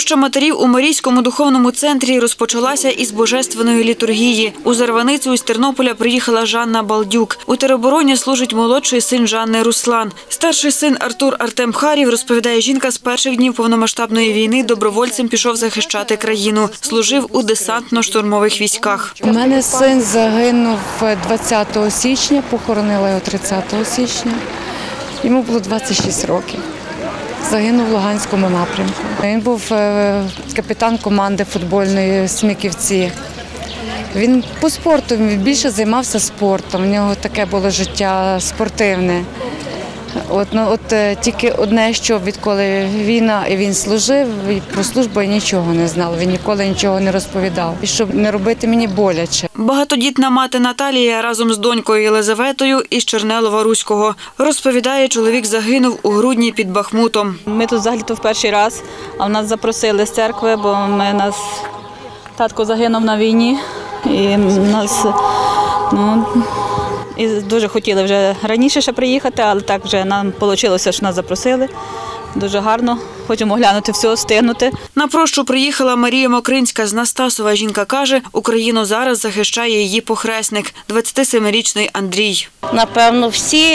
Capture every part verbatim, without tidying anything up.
Проща матерів у Марійському духовному центрі розпочалася із божественної літургії. У Зарваницю із Тернополя приїхала Жанна Балдюк. У теробороні служить молодший син Жанни Руслан. Старший син Артур Артем Харів, розповідає жінка, з перших днів повномасштабної війни добровольцем пішов захищати країну. Служив у десантно-штурмових військах. У мене син загинув двадцятого січня, похоронила його тридцятого січня. Йому було двадцять шість років. Загинув в Луганському напрямку. Він був капітан команди футбольної «Смиківці». Він по спорту більше займався спортом. У нього таке було життя спортивне. От, ну, от тільки одне, що відколи війна і він служив, і про службу я нічого не знала, він ніколи нічого не розповідав. І щоб не робити мені боляче. Багатодітна мати Наталія разом з донькою Єлизаветою із Чернелова-Руського. Розповідає, чоловік загинув у грудні під Бахмутом. Ми тут взагалі-то в перший раз, а в нас запросили з церкви, бо ми, нас, татко загинув на війні. І нас, ну, і дуже хотіли вже раніше ще приїхати, але так вже нам вийшло, що нас запросили. Дуже гарно, хочемо глянути все, встигнути. На прощу приїхала Марія Мокринська з Настасова. Жінка каже, Україну зараз захищає її похресник – двадцятисемирічний Андрій. Напевно, всі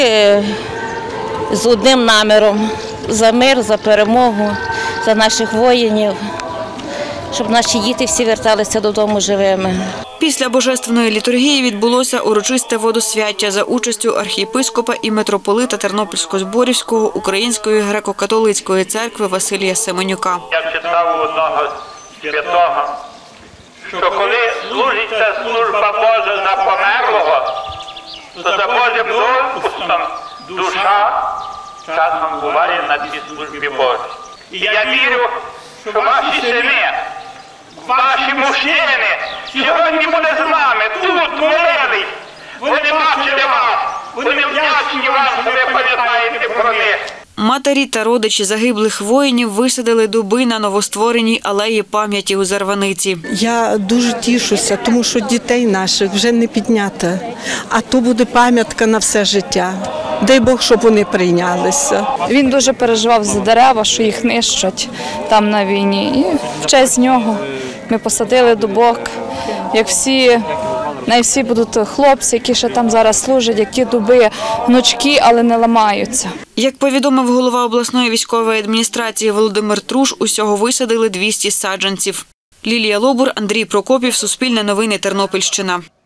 з одним наміром – за мир, за перемогу, за наших воїнів, щоб наші діти всі верталися додому живими. Після божественної літургії відбулося урочисте водосвяття за участю архієпископа і митрополита Тернопільсько-Зборівського Української греко-католицької церкви Василія Семенюка. Я читав у одного святого, що коли служиться служба Божа за померлого, то за Божим допуском душа часом буває на цій службі Божій. І я вірю, що ваші сини, ваші мужчини сьогодні буде з нами, тут молились. Вони бачили вас, вони вдячні вам, що ви пам'ятаєте про них. Матері та родичі загиблих воїнів висадили дуби на новоствореній алеї пам'яті у Зарваниці. Я дуже тішуся, тому що дітей наших вже не підняти, а то буде пам'ятка на все життя. Дай Бог, щоб вони прийнялися. Він дуже переживав за дерева, що їх нищать там на війні. І в честь нього ми посадили дубок, як всі, не всі будуть хлопці, які ще там зараз служать, які дуби гнучкі, але не ламаються. Як повідомив голова обласної військової адміністрації Володимир Труш, усього висадили двісті саджанців. Лілія Лобур, Андрій Прокопів, Суспільне новини, Тернопільщина.